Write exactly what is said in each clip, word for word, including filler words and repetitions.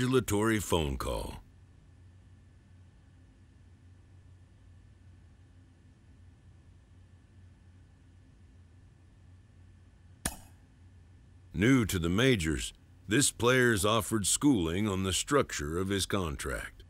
congratulatory phone call. New to the majors, this player's offered schooling on the structure of his contract.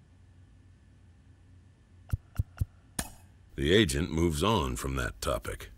The agent moves on from that topic.